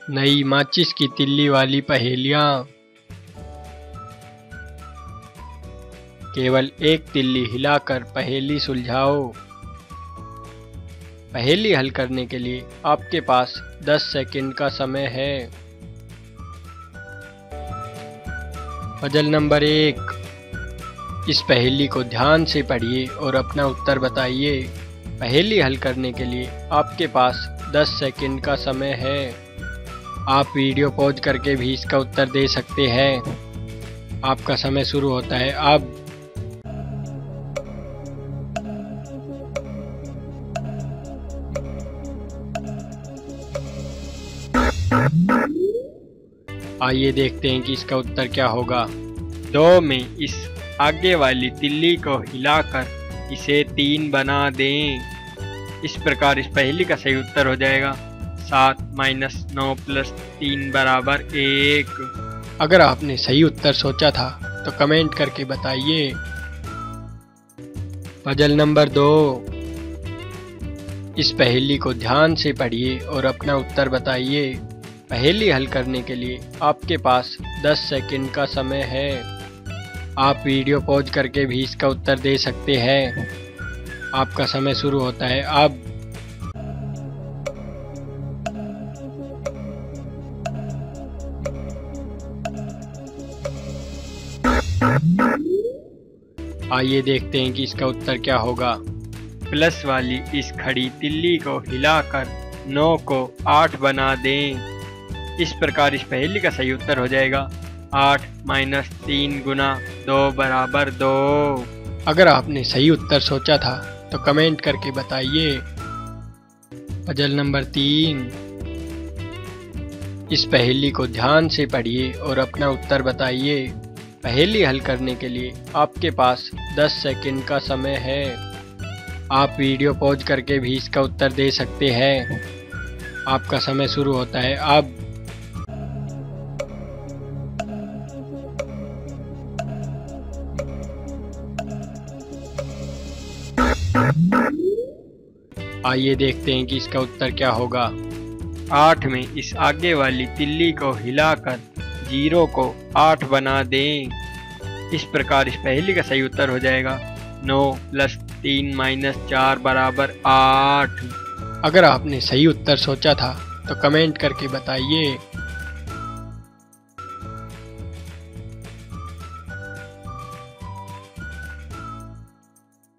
नई माचिस की तिल्ली वाली पहेलियाँ। केवल एक तिल्ली हिलाकर पहेली सुलझाओ। पहेली हल करने के लिए आपके पास 10 सेकंड का समय है। Puzzle number 1। इस पहेली को ध्यान से पढ़िए और अपना उत्तर बताइए। पहेली हल करने के लिए आपके पास 10 सेकंड का समय है। आप वीडियो पॉज करके भी इसका उत्तर दे सकते हैं। आपका समय शुरू होता है अब। आइए देखते हैं कि इसका उत्तर क्या होगा। 2 में इस आगे वाली तिल्ली को हिलाकर इसे 3 बना दें। इस प्रकार इस पहेली का सही उत्तर हो जाएगा 7 - 9 + 3 = 1। अगर आपने सही उत्तर सोचा था तो कमेंट करके बताइए। Puzzle number 2। इस पहेली को ध्यान से पढ़िए और अपना उत्तर बताइए। पहेली हल करने के लिए आपके पास 10 सेकंड का समय है। आप वीडियो पॉज करके भी इसका उत्तर दे सकते हैं। आपका समय शुरू होता है अब। आइए देखते हैं कि इसका उत्तर क्या होगा। प्लस वाली इस खड़ी तिल्ली को हिलाकर 9 को 8 बना दें। इस प्रकार इस पहेली का सही उत्तर हो जाएगा 8 - 3 × 2 = 2। अगर आपने सही उत्तर सोचा था तो कमेंट करके बताइए। Puzzle number 3। इस पहेली को ध्यान से पढ़िए और अपना उत्तर बताइए। पहेली हल करने के लिए आपके पास 10 सेकंड का समय है। आप वीडियो पॉज करके भी इसका उत्तर दे सकते हैं। आपका समय शुरू होता है अब। आइए देखते हैं कि इसका उत्तर क्या होगा। 8 में इस आगे वाली तिल्ली को हिलाकर 0 को 8 बना दें। इस प्रकार इस पहेली का सही उत्तर हो जाएगा 9 + 3 - 4 = 8। अगर आपने सही उत्तर सोचा था तो कमेंट करके बताइए।